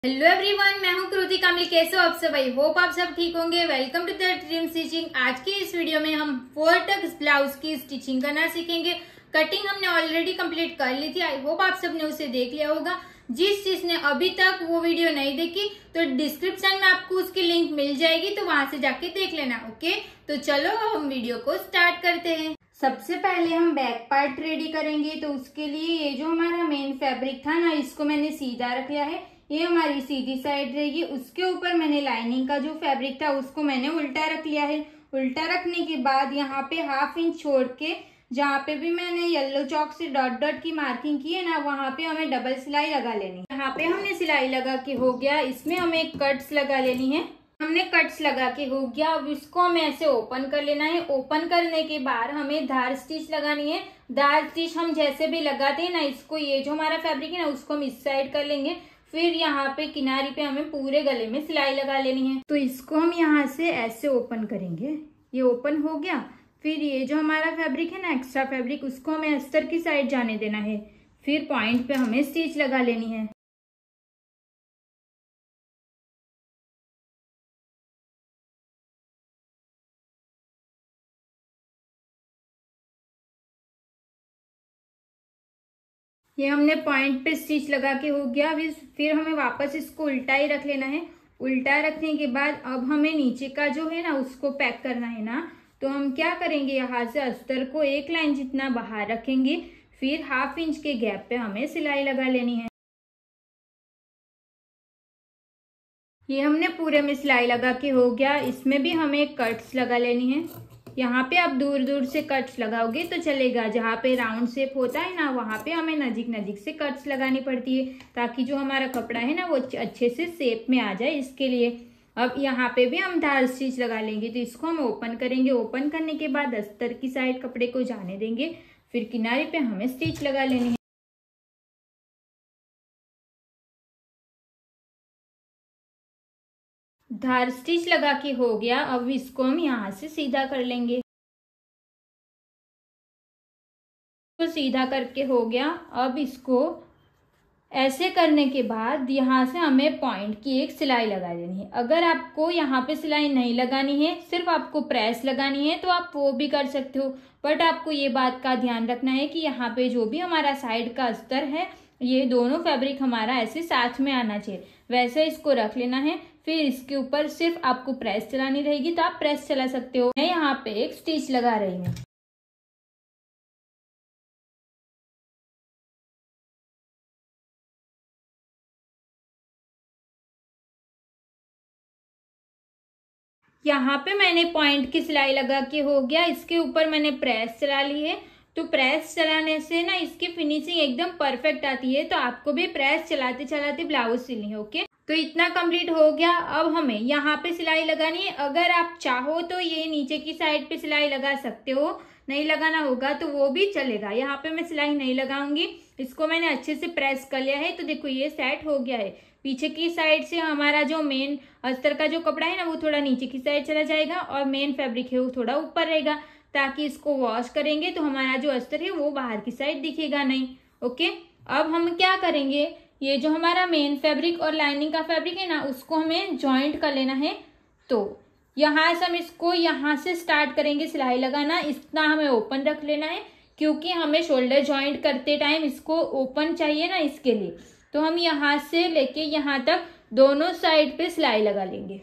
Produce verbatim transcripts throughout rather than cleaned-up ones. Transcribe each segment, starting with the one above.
Hello everyone, मैं हूं कृति कामली। कैसे हो आप सब? आई होप आप सब ठीक होंगे। Welcome to the dream stitching. आज की इस वीडियो में हम फोर टक्स ब्लाउज की स्टिचिंग करना सीखेंगे। कटिंग हमने ऑलरेडी कंप्लीट कर ली थी। आई होप आप सबने उसे देख लिया होगा। जिस जिसने अभी तक वो वीडियो नहीं देखी तो डिस्क्रिप्शन में आपको उसकी लिंक मिल जाएगी, तो वहां से जाके देख लेना। ओके, तो चलो हम वीडियो को स्टार्ट करते हैं। सबसे पहले हम बैक पार्ट रेडी करेंगे। तो उसके लिए ये जो हमारा मेन फैब्रिक था ना, इसको मैंने सीधा रख लिया है। ये हमारी सीधी साइड रहेगी। उसके ऊपर मैंने लाइनिंग का जो फैब्रिक था उसको मैंने उल्टा रख लिया है। उल्टा रखने के बाद यहाँ पे हाफ इंच छोड़ के जहाँ पे भी मैंने येलो चौक से डॉट डॉट की मार्किंग की है ना, वहां पे हमें डबल सिलाई लगा लेनी है। यहाँ पे हमने सिलाई लगा के हो गया। इसमें हमें कट्स लगा लेनी है। हमने कट्स लगा के हो गया। अब इसको हमें ऐसे ओपन कर लेना है। ओपन करने के बाद हमें धार स्टिच लगानी है। धार स्टिच हम जैसे भी लगाते हैं ना, इसको ये जो हमारा फैब्रिक है ना, उसको हम इस साइड कर लेंगे। फिर यहाँ पे किनारी पे हमें पूरे गले में सिलाई लगा लेनी है। तो इसको हम यहाँ से ऐसे ओपन करेंगे। ये ओपन हो गया। फिर ये जो हमारा फैब्रिक है ना, एक्स्ट्रा फैब्रिक, उसको हमें अस्तर की साइड जाने देना है। फिर पॉइंट पे हमें स्टिच लगा लेनी है। ये हमने पॉइंट पे स्टिच लगा के हो गया। फिर हमें वापस इसको उल्टा ही रख लेना है। उल्टा रखने के बाद अब हमें नीचे का जो है ना, उसको पैक करना है ना। तो हम क्या करेंगे, यहाँ से अस्तर को एक लाइन जितना बाहर रखेंगे। फिर हाफ इंच के गैप पे हमें सिलाई लगा लेनी है। ये हमने पूरे में सिलाई लगा के हो गया। इसमें भी हमें कट्स लगा लेनी है। यहाँ पे आप दूर दूर से कट्स लगाओगे तो चलेगा। जहाँ पे राउंड शेप होता है ना, वहाँ पे हमें नजीक नजीक से कट्स लगानी पड़ती है, ताकि जो हमारा कपड़ा है ना वो अच्छे से शेप में आ जाए, इसके लिए। अब यहाँ पे भी हम धार स्टिच लगा लेंगे। तो इसको हम ओपन करेंगे। ओपन करने के बाद अस्तर की साइड कपड़े को जाने देंगे। फिर किनारे पे हमें स्टिच लगा लेनी है। धार स्टिच लगा के हो गया। अब इसको हम यहाँ से सीधा कर लेंगे। तो सीधा करके हो गया। अब इसको ऐसे करने के बाद यहाँ से हमें पॉइंट की एक सिलाई लगा देनी है। अगर आपको यहाँ पे सिलाई नहीं लगानी है, सिर्फ आपको प्रेस लगानी है, तो आप वो भी कर सकते हो। बट आपको ये बात का ध्यान रखना है कि यहाँ पे जो भी हमारा साइड का अस्तर है, ये दोनों फैब्रिक हमारा ऐसे साथ में आना चाहिए, वैसे इसको रख लेना है। फिर इसके ऊपर सिर्फ आपको प्रेस चलानी रहेगी, तो आप प्रेस चला सकते हो। मैं यहाँ पे एक स्टिच लगा रही हूँ। यहाँ पे मैंने पॉइंट की सिलाई लगा के हो गया। इसके ऊपर मैंने प्रेस चला ली है। तो प्रेस चलाने से ना इसकी फिनिशिंग एकदम परफेक्ट आती है। तो आपको भी प्रेस चलाते चलाते ब्लाउज सिलनी है। ओके, तो इतना कंप्लीट हो गया। अब हमें यहाँ पे सिलाई लगानी है। अगर आप चाहो तो ये नीचे की साइड पे सिलाई लगा सकते हो, नहीं लगाना होगा तो वो भी चलेगा। यहाँ पे मैं सिलाई नहीं लगाऊंगी। इसको मैंने अच्छे से प्रेस कर लिया है। तो देखो ये सेट हो गया है। पीछे की साइड से हमारा जो मेन अस्तर का जो कपड़ा है ना, वो थोड़ा नीचे की साइड चला जाएगा और मेन फैब्रिक है वो थोड़ा ऊपर रहेगा, ताकि इसको वॉश करेंगे तो हमारा जो अस्तर है वो बाहर की साइड दिखेगा नहीं। ओके, अब हम क्या करेंगे, ये जो हमारा मेन फैब्रिक और लाइनिंग का फैब्रिक है ना, उसको हमें जॉइंट कर लेना है। तो यहाँ से हम इसको यहाँ से स्टार्ट करेंगे सिलाई लगाना। इतना हमें ओपन रख लेना है, क्योंकि हमें शोल्डर जॉइंट करते टाइम इसको ओपन चाहिए ना, इसके लिए। तो हम यहाँ से लेके यहाँ तक दोनों साइड पे सिलाई लगा लेंगे।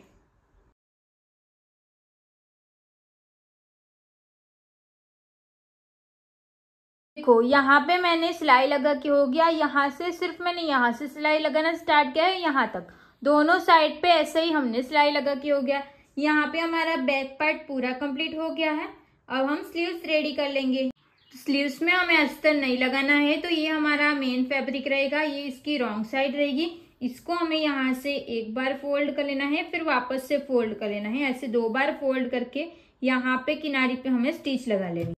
देखो यहाँ पे मैंने सिलाई लगा के हो गया। यहाँ से सिर्फ मैंने यहाँ से सिलाई लगाना स्टार्ट किया है, यहाँ तक दोनों साइड पे ऐसे ही हमने सिलाई लगा के हो गया। यहाँ पे हमारा बैक पार्ट पूरा कंप्लीट हो गया है। अब हम स्लीव्स रेडी कर लेंगे। स्लीव्स में हमें अस्तर नहीं लगाना है। तो ये हमारा मेन फैब्रिक रहेगा, ये इसकी रॉन्ग साइड रहेगी। इसको हमें यहाँ से एक बार फोल्ड कर लेना है, फिर वापस से फोल्ड कर लेना है। ऐसे दो बार फोल्ड करके यहाँ पे किनारी पे हमें स्टिच लगा लेनी है।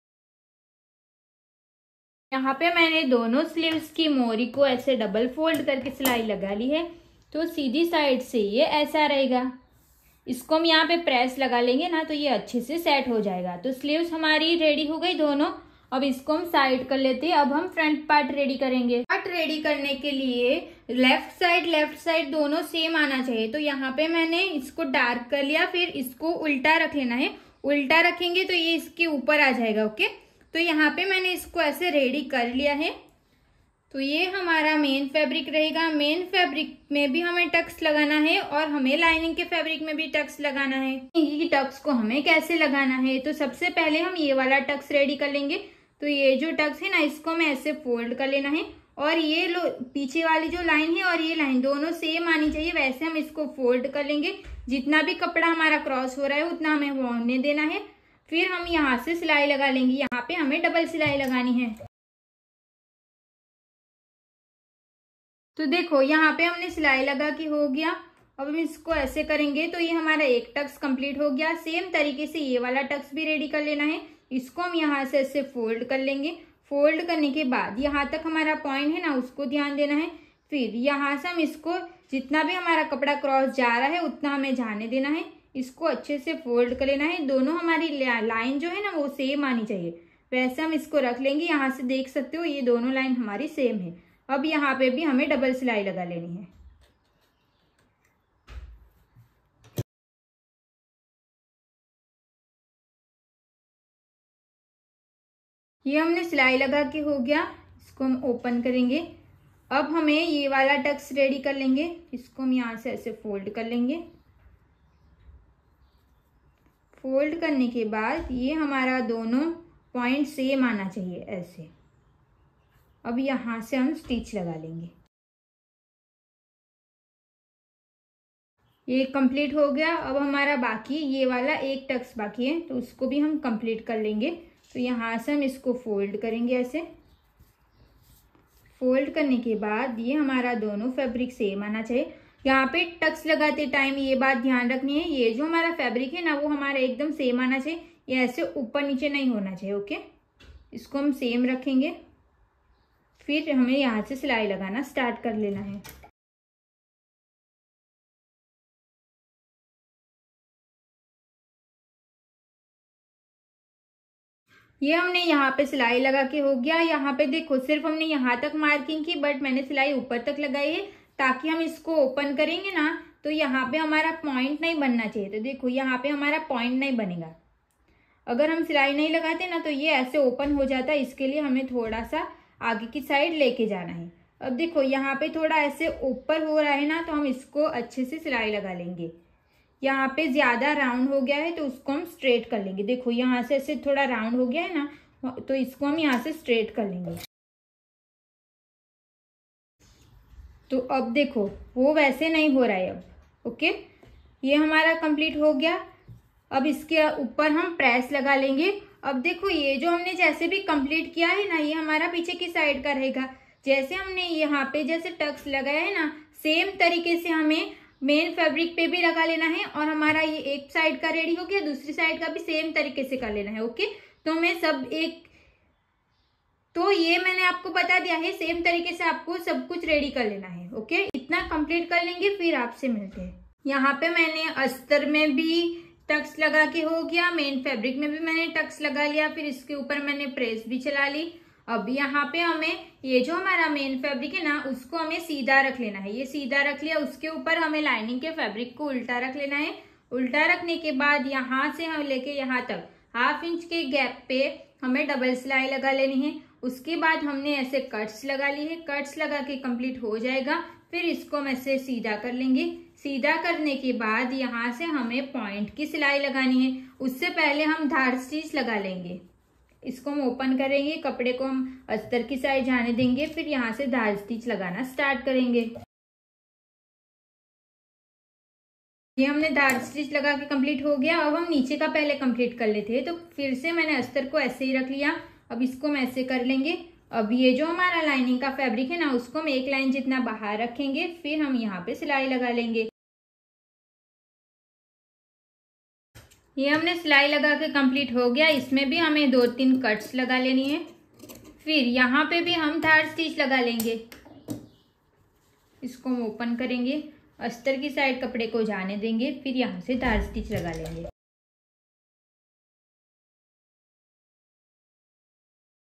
यहाँ पे मैंने दोनों स्लीव्स की मोरी को ऐसे डबल फोल्ड करके सिलाई लगा ली है। तो सीधी साइड से ये ऐसा रहेगा। इसको हम यहाँ पे प्रेस लगा लेंगे ना, तो ये अच्छे से सेट हो जाएगा। तो स्लीव्स हमारी रेडी हो गई दोनों। अब इसको हम साइड कर लेते हैं। अब हम फ्रंट पार्ट रेडी करेंगे। पार्ट रेडी करने के लिए लेफ्ट साइड लेफ्ट साइड दोनों सेम आना चाहिए। तो यहाँ पे मैंने इसको डार्क कर लिया, फिर इसको उल्टा रख लेना है। उल्टा रखेंगे तो ये इसके ऊपर आ जाएगा। ओके, तो यहाँ पे मैंने इसको ऐसे रेडी कर लिया है। तो ये हमारा मेन फैब्रिक रहेगा। मेन फैब्रिक में भी हमें टक्स लगाना है और हमें लाइनिंग के फैब्रिक में भी टक्स लगाना है। ये टक्स को हमें कैसे लगाना है, तो सबसे पहले हम ये वाला टक्स रेडी कर लेंगे। तो ये जो टक्स है ना, इसको हमें ऐसे फोल्ड कर लेना है और ये लो पीछे वाली जो लाइन है और ये लाइन दोनों सेम आनी चाहिए, वैसे हम इसको फोल्ड कर लेंगे। जितना भी कपड़ा हमारा क्रॉस हो रहा है उतना हमें होने देना है। फिर हम यहाँ से सिलाई लगा लेंगे। यहाँ पे हमें डबल सिलाई लगानी है। तो देखो यहाँ पे हमने सिलाई लगा के हो गया। अब हम इसको ऐसे करेंगे तो ये हमारा एक टक्स कंप्लीट हो गया। सेम तरीके से ये वाला टक्स भी रेडी कर लेना है। इसको हम यहाँ से ऐसे फोल्ड कर लेंगे। फोल्ड करने के बाद यहाँ तक हमारा पॉइंट है ना, उसको ध्यान देना है। फिर यहाँ से हम इसको जितना भी हमारा कपड़ा क्रॉस जा रहा है उतना हमें जाने देना है। इसको अच्छे से फोल्ड कर लेना है। दोनों हमारी लाइन जो है ना वो सेम आनी चाहिए, वैसे हम इसको रख लेंगे। यहाँ से देख सकते हो ये दोनों लाइन हमारी सेम है। अब यहाँ पे भी हमें डबल सिलाई लगा लेनी है। ये हमने सिलाई लगा के हो गया। इसको हम ओपन करेंगे। अब हमें ये वाला टक्स रेडी कर लेंगे। इसको हम यहाँ से ऐसे फोल्ड कर लेंगे। फोल्ड करने के बाद ये हमारा दोनों पॉइंट सेम आना चाहिए ऐसे। अब यहाँ से हम स्टिच लगा लेंगे। ये कंप्लीट हो गया। अब हमारा बाकी ये वाला एक टक्स बाकी है, तो उसको भी हम कंप्लीट कर लेंगे। तो यहाँ से हम इसको फोल्ड करेंगे ऐसे। फोल्ड करने के बाद ये हमारा दोनों फैब्रिक सेम आना चाहिए। यहाँ पे टक्स लगाते टाइम ये बात ध्यान रखनी है, ये जो हमारा फैब्रिक है ना वो हमारा एकदम सेम आना चाहिए। ये ऐसे ऊपर नीचे नहीं होना चाहिए। ओके, इसको हम सेम रखेंगे। फिर हमें यहाँ से सिलाई लगाना स्टार्ट कर लेना है। ये हमने यहाँ पे सिलाई लगा के हो गया। यहाँ पे देखो सिर्फ हमने यहाँ तक मार्किंग की, बट मैंने सिलाई ऊपर तक लगाई है ताकि हम इसको ओपन करेंगे ना तो यहाँ पे हमारा पॉइंट नहीं बनना चाहिए। तो देखो यहाँ पे हमारा पॉइंट नहीं बनेगा। अगर हम सिलाई नहीं लगाते ना तो ये ऐसे ओपन हो जाता है। इसके लिए हमें थोड़ा सा आगे की साइड लेके जाना है। अब देखो यहाँ पे थोड़ा ऐसे ऊपर हो रहा है ना, तो हम इसको अच्छे से सिलाई लगा लेंगे। यहाँ पे ज्यादा राउंड हो गया है तो उसको हम स्ट्रेट कर लेंगे। देखो यहाँ से ऐसे थोड़ा राउंड हो गया है ना, तो इसको हम यहाँ से स्ट्रेट कर लेंगे। तो अब देखो वो वैसे नहीं हो रहा है अब। ओके, ये हमारा कंप्लीट हो गया। अब इसके ऊपर हम प्रेस लगा लेंगे। अब देखो ये जो हमने जैसे भी कंप्लीट किया है ना, ये हमारा पीछे की साइड का रहेगा। जैसे हमने यहाँ पे जैसे टक्स लगाया है ना, सेम तरीके से हमें मेन फैब्रिक पे भी लगा लेना है। और हमारा ये एक साइड का रेडी हो गया, दूसरी साइड का भी सेम तरीके से कर लेना है। ओके, तो मैं सब एक तो ये मैंने आपको बता दिया है, सेम तरीके से आपको सब कुछ रेडी कर लेना है। ओके, इतना कंप्लीट कर लेंगे फिर आपसे मिलते हैं। यहाँ पे मैंने अस्तर में भी टक्स लगा के हो गया, मेन फैब्रिक में भी मैंने टक्स लगा लिया, फिर इसके ऊपर मैंने प्रेस भी चला ली। अब यहाँ पे हमें ये जो हमारा मेन फैब्रिक है ना उसको हमें सीधा रख लेना है। ये सीधा रख लिया, उसके ऊपर हमें लाइनिंग के फैब्रिक को उल्टा रख लेना है। उल्टा रखने के बाद यहाँ से हम लेके यहाँ तक हाफ इंच के गैप पे हमें डबल सिलाई लगा लेनी है। उसके बाद हमने ऐसे कट्स लगा ली है। कट्स लगा के कंप्लीट हो जाएगा। फिर इसको हम ऐसे सीधा कर लेंगे। सीधा करने के बाद यहाँ से हमें पॉइंट की सिलाई लगानी है। उससे पहले हम धार स्टिच लगा लेंगे। इसको हम ओपन करेंगे, कपड़े को हम अस्तर की साइड जाने देंगे, फिर यहाँ से धार स्टिच लगाना स्टार्ट करेंगे। ये हमने धार स्टिच लगा के कंप्लीट हो गया। अब हम नीचे का पहले कंप्लीट कर लेते हैं। तो फिर से मैंने अस्तर को ऐसे ही रख लिया। अब इसको हम ऐसे कर लेंगे। अब ये जो हमारा लाइनिंग का फैब्रिक है ना उसको हम एक लाइन जितना बाहर रखेंगे, फिर हम यहाँ पे सिलाई लगा लेंगे। ये हमने सिलाई लगा के कंप्लीट हो गया। इसमें भी हमें दो तीन कट्स लगा लेनी है। फिर यहाँ पे भी हम धार स्टिच लगा लेंगे। इसको हम ओपन करेंगे, अस्तर की साइड कपड़े को जाने देंगे, फिर यहाँ से धार स्टिच लगा लेंगे।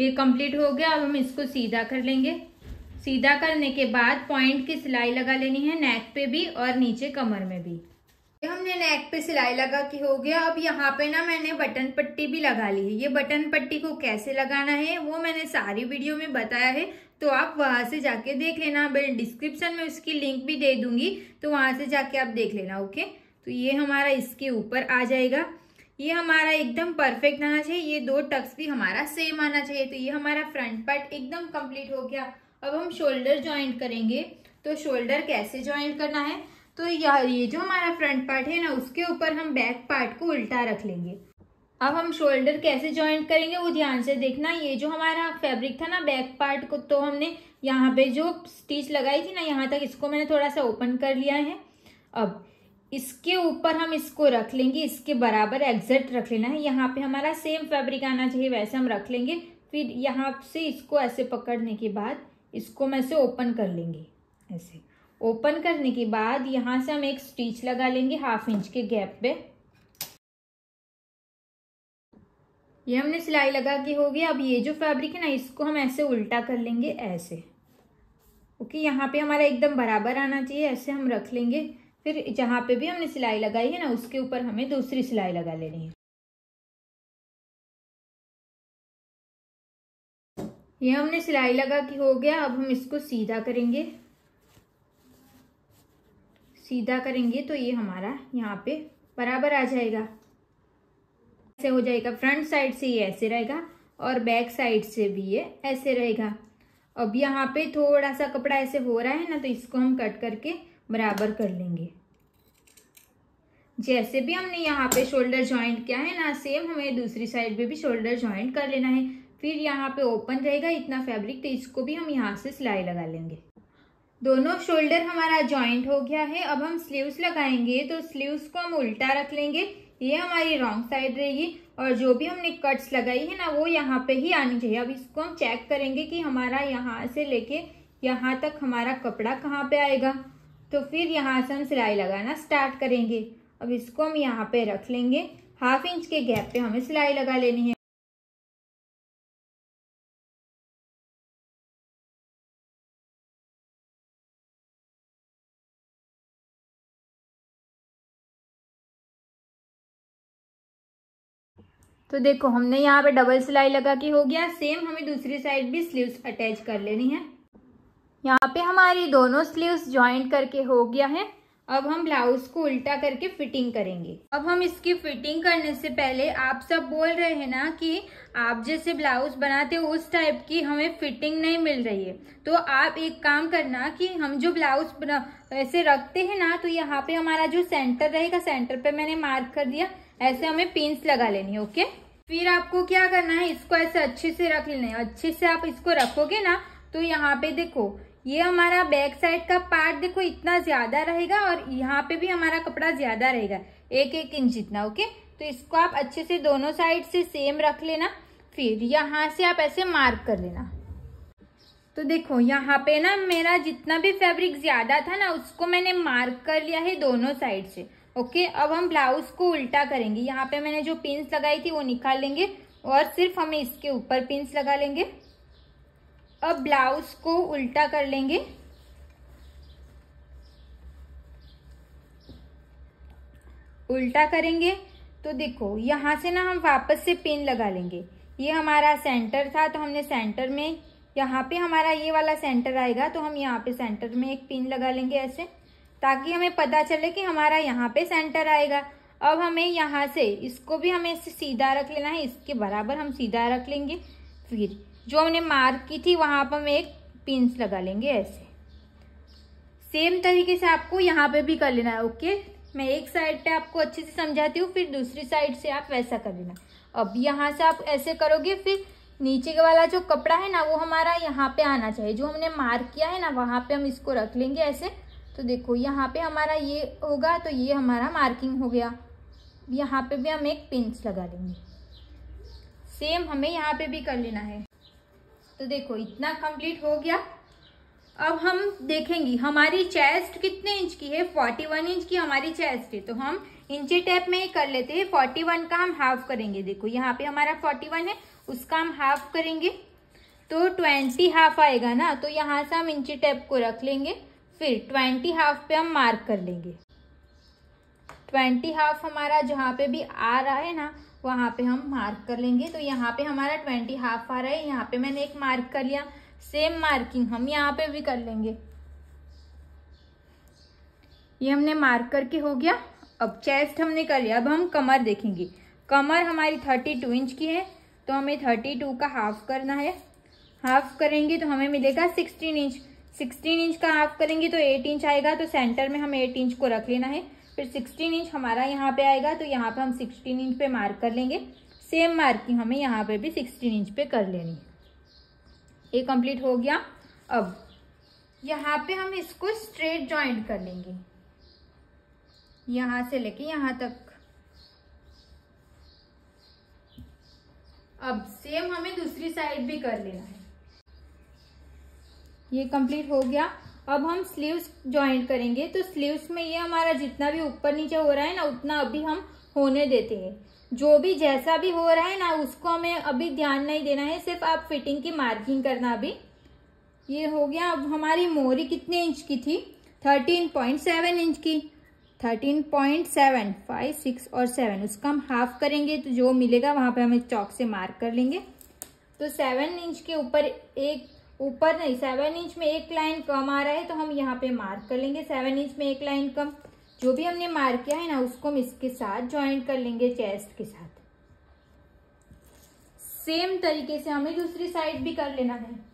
ये कंप्लीट हो गया। अब हम इसको सीधा कर लेंगे। सीधा करने के बाद पॉइंट की सिलाई लगा लेनी है नेक पे भी और नीचे कमर में भी। हमने नेक पे सिलाई लगा के हो गया। अब यहाँ पे ना मैंने बटन पट्टी भी लगा ली है। ये बटन पट्टी को कैसे लगाना है वो मैंने सारी वीडियो में बताया है, तो आप वहां से जाके देख लेना। मैं डिस्क्रिप्शन में उसकी लिंक भी दे दूंगी, तो वहां से जाके आप देख लेना। ओके, तो ये हमारा इसके ऊपर आ जाएगा। ये हमारा एकदम परफेक्ट आना चाहिए। ये दो टक्स भी हमारा सेम आना चाहिए। तो ये हमारा फ्रंट पार्ट एकदम कंप्लीट हो गया। अब हम शोल्डर ज्वाइंट करेंगे। तो शोल्डर कैसे ज्वाइंट करना है, तो यार ये जो हमारा फ्रंट पार्ट है ना, उसके ऊपर हम बैक पार्ट को उल्टा रख लेंगे। अब हम शोल्डर कैसे ज्वाइंट करेंगे वो ध्यान से देखना। ये जो हमारा फैब्रिक था ना बैक पार्ट को, तो हमने यहाँ पे जो स्टिच लगाई थी ना, यहाँ तक इसको मैंने थोड़ा सा ओपन कर लिया है। अब इसके ऊपर हम इसको रख लेंगे, इसके बराबर एग्जैक्ट रख लेना है। यहाँ पे हमारा सेम फैब्रिक आना चाहिए, वैसे हम रख लेंगे। फिर यहाँ से इसको ऐसे पकड़ने के बाद इसको मैं से ओपन कर लेंगे। ऐसे ओपन करने के बाद यहाँ से हम एक स्टिच लगा लेंगे हाफ इंच के गैप पे। ये हमने सिलाई लगा के हो गया। अब ये जो फैब्रिक है ना, इसको हम ऐसे उल्टा कर लेंगे ऐसे। ओके, यहाँ पे हमारा एकदम बराबर आना चाहिए, ऐसे हम रख लेंगे। फिर जहाँ पे भी हमने सिलाई लगाई है ना, उसके ऊपर हमें दूसरी सिलाई लगा लेनी है। ये हमने सिलाई लगा के हो गया। अब हम इसको सीधा करेंगे। सीधा करेंगे तो ये हमारा यहाँ पे बराबर आ जाएगा, ऐसे हो जाएगा। फ्रंट साइड से ये ऐसे रहेगा और बैक साइड से भी ये ऐसे रहेगा। अब यहाँ पे थोड़ा सा कपड़ा ऐसे हो रहा है ना, तो इसको हम कट करके बराबर कर लेंगे। जैसे भी हमने यहाँ पे शोल्डर ज्वाइंट किया है ना, सेम हमें दूसरी साइड पे भी शोल्डर ज्वाइंट कर लेना है। फिर यहाँ पे ओपन रहेगा इतना फैब्रिक, तो इसको भी हम यहाँ से सिलाई लगा लेंगे। दोनों शोल्डर हमारा ज्वाइंट हो गया है। अब हम स्लीव्स लगाएंगे, तो स्लीव्स को हम उल्टा रख लेंगे। ये हमारी रॉन्ग साइड रहेगी और जो भी हमने कट्स लगाई है ना, वो यहाँ पे ही आनी चाहिए। अब इसको हम चेक करेंगे कि हमारा यहाँ से लेके यहाँ तक हमारा कपड़ा कहाँ पे आएगा। तो फिर यहाँ से हम सिलाई लगाना स्टार्ट करेंगे। अब इसको हम यहाँ पे रख लेंगे। हाफ इंच के गैप पे हमें सिलाई लगा लेनी है। तो देखो हमने यहाँ पे डबल सिलाई लगा के हो गया। सेम हमें दूसरी साइड भी स्लीव्स अटैच कर लेनी है। यहाँ पे हमारी दोनों स्लीव्स ज्वाइंट करके हो गया है। अब हम ब्लाउज को उल्टा करके फिटिंग करेंगे। अब हम इसकी फिटिंग करने से पहले, आप सब बोल रहे हैं ना कि आप जैसे ब्लाउज बनाते हो उस टाइप की हमें फिटिंग नहीं मिल रही है, तो आप एक काम करना कि हम जो ब्लाउज बना ऐसे रखते हैं ना, तो यहाँ पे हमारा जो सेंटर रहेगा, सेंटर पे मैंने मार्क कर दिया, ऐसे हमें पिन्स लगा लेनी है। ओके, फिर आपको क्या करना है, इसको ऐसे अच्छे से रख लेना है। अच्छे से आप इसको रखोगे ना, तो यहाँ पे देखो ये हमारा बैक साइड का पार्ट देखो इतना ज्यादा रहेगा और यहाँ पे भी हमारा कपड़ा ज्यादा रहेगा, एक एक इंच जितना। ओके, तो इसको आप अच्छे से दोनों साइड से सेम रख लेना। फिर यहाँ से आप ऐसे मार्क कर लेना। तो देखो यहाँ पे ना मेरा जितना भी फैब्रिक ज्यादा था ना, उसको मैंने मार्क कर लिया है दोनों साइड से। ओके, अब हम ब्लाउज को उल्टा करेंगे। यहाँ पे मैंने जो पिन्स लगाई थी वो निकाल लेंगे और सिर्फ हमें इसके ऊपर पिन्स लगा लेंगे। अब ब्लाउज को उल्टा कर लेंगे। उल्टा करेंगे तो देखो यहाँ से ना हम वापस से पिन लगा लेंगे। ये हमारा सेंटर था, तो हमने सेंटर में, यहाँ पे हमारा ये वाला सेंटर आएगा, तो हम यहाँ पे सेंटर में एक पिन लगा लेंगे ऐसे, ताकि हमें पता चले कि हमारा यहाँ पे सेंटर आएगा। अब हमें यहाँ से इसको भी हमें इससे सीधा रख लेना है, इसके बराबर हम सीधा रख लेंगे। फिर जो हमने मार्क की थी वहां पर हम एक पिन्स लगा लेंगे ऐसे। सेम तरीके से आपको यहाँ पे भी कर लेना है। ओके, मैं एक साइड पे आपको अच्छे से समझाती हूँ, फिर दूसरी साइड से आप वैसा कर लेना। अब यहाँ से आप ऐसे करोगे, फिर नीचे का वाला जो कपड़ा है ना, वो हमारा यहाँ पे आना चाहिए। जो हमने मार्क किया है ना, वहां पे हम इसको रख लेंगे ऐसे। तो देखो यहाँ पे हमारा ये होगा, तो ये हमारा मार्किंग हो गया। यहाँ पे भी हम एक पिन्स लगा लेंगे। सेम हमें यहाँ पे भी कर लेना है। तो देखो इतना कंप्लीट हो गया। अब हम देखेंगे हमारी चेस्ट कितने इंच की है। इकतालीस इंच की हमारी चेस्ट है, तो हम इंची टेप में ही कर लेते हैं। इकतालीस का हम हाफ करेंगे। देखो यहाँ पे हमारा इकतालीस है, उसका हम हाफ करेंगे। तो ट्वेंटी हाफ आएगा ना, तो यहाँ से हम इंची टेप को रख लेंगे, फिर ट्वेंटी हाफ पे हम मार्क कर लेंगे। ट्वेंटी हाफ हमारा जहाँ पे भी आ रहा है ना वहाँ पे हम मार्क कर लेंगे। तो यहाँ पे हमारा ट्वेंटी हाफ आ रहा है, यहाँ पे मैंने एक मार्क कर लिया। सेम मार्किंग हम यहाँ पे भी कर लेंगे। ये हमने मार्क करके हो गया। अब चेस्ट हमने कर लिया, अब हम कमर देखेंगे। कमर हमारी थर्टी टू इंच की है, तो हमें थर्टी टू का हाफ करना है। हाफ करेंगे तो हमें मिलेगा सिक्सटीन इंच। सिक्सटीन इंच का हाफ करेंगे तो एट इंच आएगा, तो सेंटर में हमें एट इंच को रख लेना है। फिर सिक्सटीन इंच हमारा यहाँ पे आएगा, तो यहाँ पे हम सिक्सटीन इंच पे मार्क कर लेंगे। सेम मार्किंग हमें यहाँ पे भी सिक्सटीन इंच पे कर लेनी है। ये कंप्लीट हो गया। अब यहाँ पे हम इसको स्ट्रेट जॉइंट कर लेंगे, यहाँ से लेके यहाँ तक। अब सेम हमें दूसरी साइड भी कर लेना है। ये कंप्लीट हो गया। अब हम स्लीव्स जॉइंट करेंगे। तो स्लीव्स में ये हमारा जितना भी ऊपर नीचे हो रहा है ना उतना अभी हम होने देते हैं। जो भी जैसा भी हो रहा है ना उसको हमें अभी ध्यान नहीं देना है, सिर्फ आप फिटिंग की मार्किंग करना। अभी ये हो गया। अब हमारी मोरी कितने इंच की थी? थर्टीन पॉइंट सेवन इंच की। Thirteen point seven, five, six और सेवन, उसका हम हाफ करेंगे तो जो मिलेगा वहां पे हमें चौक से मार्क कर लेंगे। तो सेवन इंच के ऊपर एक, ऊपर नहीं, सेवन इंच में एक लाइन कम आ रहा है तो हम यहाँ पे मार्क कर लेंगे। सेवन इंच में एक लाइन कम, जो भी हमने मार्क किया है ना उसको हम इसके साथ ज्वाइंट कर लेंगे, चेस्ट के साथ। सेम तरीके से हमें दूसरी साइड भी कर लेना है।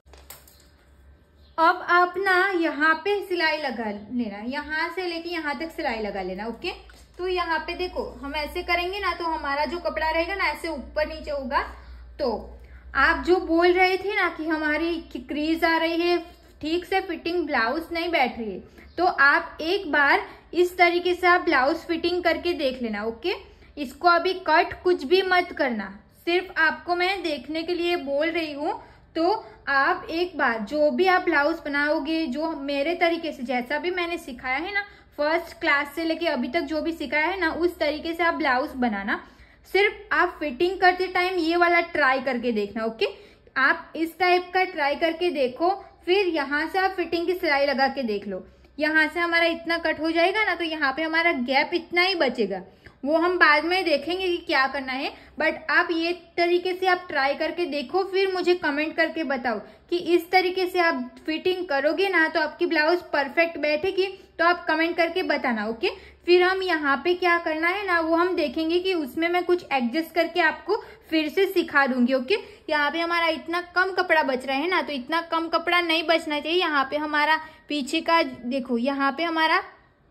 अब आप ना यहाँ पे सिलाई लगा लेना, यहाँ से लेके यहाँ तक सिलाई लगा लेना। ओके, तो यहाँ पे देखो हम ऐसे करेंगे ना तो हमारा जो कपड़ा रहेगा ना ऐसे ऊपर नीचे होगा। तो आप जो बोल रहे थे ना कि हमारी क्रीज आ रही है, ठीक से फिटिंग ब्लाउज नहीं बैठ रही है, तो आप एक बार इस तरीके से आप ब्लाउज फिटिंग करके देख लेना। ओके, इसको अभी कट कुछ भी मत करना, सिर्फ आपको मैं देखने के लिए बोल रही हूँ। तो आप एक बार जो भी आप ब्लाउज बनाओगे, जो मेरे तरीके से जैसा भी मैंने सिखाया है ना फर्स्ट क्लास से लेके अभी तक जो भी सिखाया है ना उस तरीके से आप ब्लाउज बनाना। सिर्फ आप फिटिंग करते टाइम ये वाला ट्राई करके देखना। ओके, आप इस टाइप का ट्राई करके देखो, फिर यहाँ से आप फिटिंग की सिलाई लगा के देख लो। यहाँ से हमारा इतना कट हो जाएगा ना तो यहाँ पे हमारा गैप इतना ही बचेगा, वो हम बाद में देखेंगे कि क्या करना है। बट आप ये तरीके से आप ट्राई करके देखो, फिर मुझे कमेंट करके बताओ कि इस तरीके से आप फिटिंग करोगे ना तो आपकी ब्लाउज परफेक्ट बैठेगी। तो आप कमेंट करके बताना। ओके, फिर हम यहाँ पे क्या करना है ना वो हम देखेंगे कि उसमें मैं कुछ एडजस्ट करके आपको फिर से सिखा दूंगी। ओके, यहाँ पे हमारा इतना कम कपड़ा बच रहा है ना, तो इतना कम कपड़ा नहीं बचना चाहिए। यहाँ पे हमारा पीछे का देखो, यहाँ पे हमारा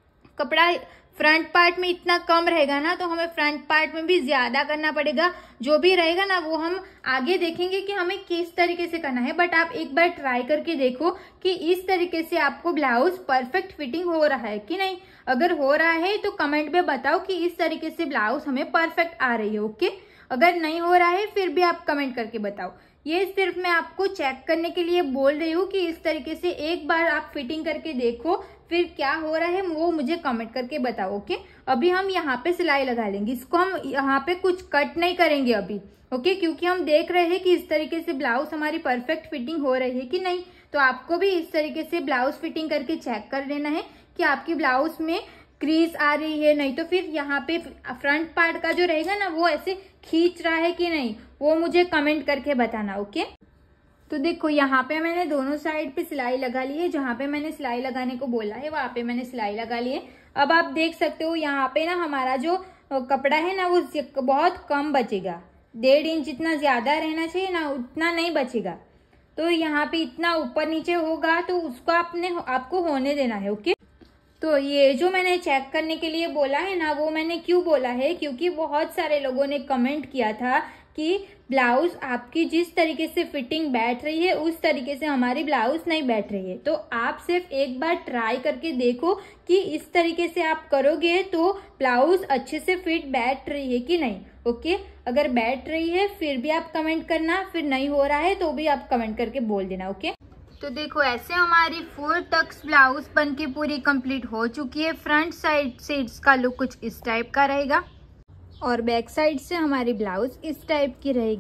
कपड़ा फ्रंट पार्ट में इतना कम रहेगा ना तो हमें फ्रंट पार्ट में भी ज्यादा करना पड़ेगा। जो भी रहेगा ना वो हम आगे देखेंगे कि हमें किस तरीके से करना है। बट आप एक बार ट्राई करके देखो कि इस तरीके से आपको ब्लाउज परफेक्ट फिटिंग हो रहा है कि नहीं। अगर हो रहा है तो कमेंट में बताओ कि इस तरीके से ब्लाउज हमें परफेक्ट आ रही है। ओके, अगर नहीं हो रहा है फिर भी आप कमेंट करके बताओ। ये सिर्फ मैं आपको चेक करने के लिए बोल रही हूँ कि इस तरीके से एक बार आप फिटिंग करके देखो, फिर क्या हो रहा है वो मुझे कमेंट करके बताओ। ओके, अभी हम यहाँ पे सिलाई लगा लेंगे। इसको हम यहाँ पे कुछ कट नहीं करेंगे अभी। ओके, क्योंकि हम देख रहे हैं कि इस तरीके से ब्लाउज हमारी परफेक्ट फिटिंग हो रही है कि नहीं। तो आपको भी इस तरीके से ब्लाउज फिटिंग करके चेक कर लेना है कि आपकी ब्लाउज में क्रीज आ रही है, नहीं तो फिर यहाँ पे फ्रंट पार्ट का जो रहेगा ना वो ऐसे खींच रहा है कि नहीं, वो मुझे कमेंट करके बताना। ओके, तो देखो यहाँ पे मैंने दोनों साइड पे सिलाई लगा ली है। जहाँ पे मैंने सिलाई लगाने को बोला है वहां पे मैंने सिलाई लगा ली है। अब आप देख सकते हो यहाँ पे ना हमारा जो कपड़ा है ना वो बहुत कम बचेगा। डेढ़ इंच जितना ज्यादा रहना चाहिए ना उतना नहीं बचेगा। तो यहाँ पे इतना ऊपर नीचे होगा तो उसको आपने आपको होने देना है। ओके, तो ये जो मैंने चेक करने के लिए बोला है ना वो मैंने क्यों बोला है, क्योंकि बहुत सारे लोगों ने कमेंट किया था कि ब्लाउज आपकी जिस तरीके से फिटिंग बैठ रही है उस तरीके से हमारी ब्लाउज नहीं बैठ रही है। तो आप सिर्फ एक बार ट्राई करके देखो कि इस तरीके से आप करोगे तो ब्लाउज अच्छे से फिट बैठ रही है कि नहीं। ओके, अगर बैठ रही है फिर भी आप कमेंट करना, फिर नहीं हो रहा है तो भी आप कमेंट करके बोल देना। ओके, तो देखो ऐसे हमारी फोर टक्स ब्लाउज बन के पूरी कंप्लीट हो चुकी है। फ्रंट साइड से इसका लुक कुछ इस टाइप का रहेगा और बैक साइड से हमारी ब्लाउज इस टाइप की रहेगी।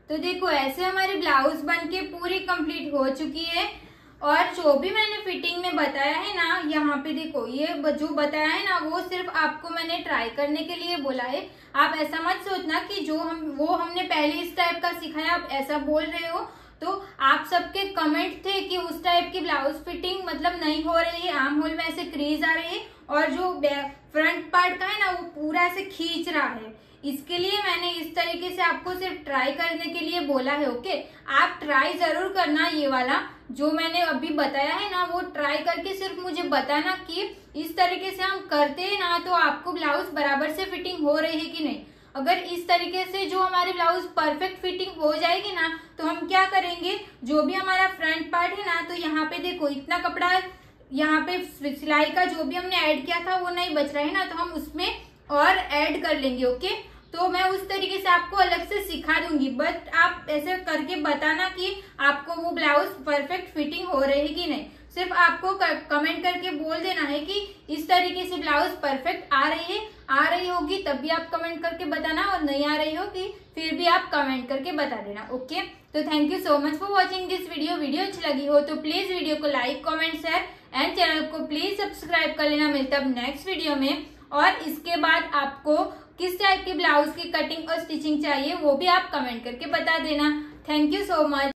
तो देखो ऐसे हमारी ब्लाउज बनके पूरी कंप्लीट हो चुकी है। और जो भी मैंने फिटिंग में बताया है ना, यहाँ पे देखो ये जो बताया है ना वो सिर्फ आपको मैंने ट्राई करने के लिए बोला है। आप ऐसा मत सोचना कि जो हम वो हमने पहले इस टाइप का सिखाया आप ऐसा बोल रहे हो। तो आप सबके कमेंट थे कि उस टाइप की ब्लाउज फिटिंग मतलब नहीं हो रही है, आर्म होल में ऐसे क्रीज आ रही है और जो फ्रंट पार्ट का है ना वो पूरा ऐसे खींच रहा है। इसके लिए मैंने इस तरीके से आपको सिर्फ ट्राई करने के लिए बोला है। ओके, आप ट्राई जरूर करना, ये वाला जो मैंने अभी बताया है ना वो ट्राई करके सिर्फ मुझे बताना कि इस तरीके से हम करते हैं ना तो आपको ब्लाउज बराबर से फिटिंग हो रही है कि नहीं। अगर इस तरीके से जो हमारी ब्लाउज परफेक्ट फिटिंग हो जाएगी ना तो हम क्या करेंगे, जो भी हमारा फ्रंट पार्ट है ना, तो यहाँ पे देखो इतना कपड़ा यहाँ पे सिलाई का जो भी हमने ऐड किया था वो नहीं बच रहा है ना, तो हम उसमें और ऐड कर लेंगे। ओके, तो मैं उस तरीके से आपको अलग से सिखा दूंगी, बट आप ऐसे करके बताना कि आपको वो ब्लाउज परफेक्ट फिटिंग हो रही है कि नहीं। सिर्फ आपको कमेंट करके बोल देना है कि इस तरीके से ब्लाउज परफेक्ट आ रही है। आ रही होगी तब भी आप कमेंट करके बताना, और नहीं आ रही होगी फिर भी आप कमेंट करके बता देना। ओके, तो thank you so much for watching this video. Video अच्छी लगी हो तो प्लीज वीडियो को like comment share and channel को प्लीज सब्सक्राइब कर लेना। मिलता है नेक्स्ट वीडियो में। और इसके बाद आपको किस टाइप की ब्लाउज की कटिंग और स्टिचिंग चाहिए वो भी आप कमेंट करके बता देना। Thank you so much.